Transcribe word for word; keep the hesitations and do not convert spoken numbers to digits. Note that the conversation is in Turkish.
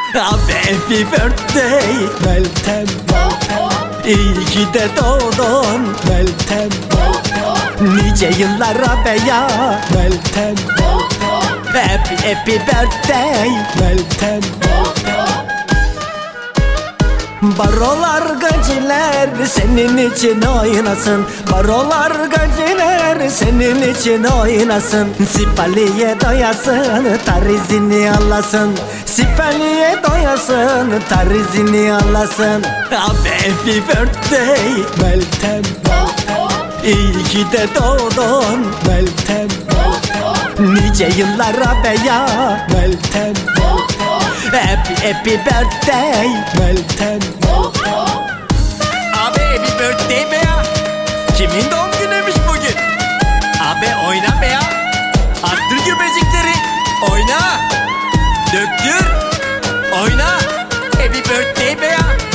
Abi happy birthday Meltem, İyi ki de doğdun Meltem, nice yıllara be ya Meltem, Happy happy birthday Meltem. Barolar gaciler senin için oynasın, barolar gaciler senin için oynasın. Sipaliye doyasın, tarizini alasın, sipaliye doyasın, tarizini alasın. Abi happy birthday Meltem, İyi ki de doğdun Meltem, nice yıllara be ya Meltem, Happy happy birthday Meltem. Abi happy birthday be ya. Kimin doğum günüymüş bugün? Abi oyna be ya. Arttır göbecikleri. Oyna. Döktür. Oyna. Happy birthday be ya.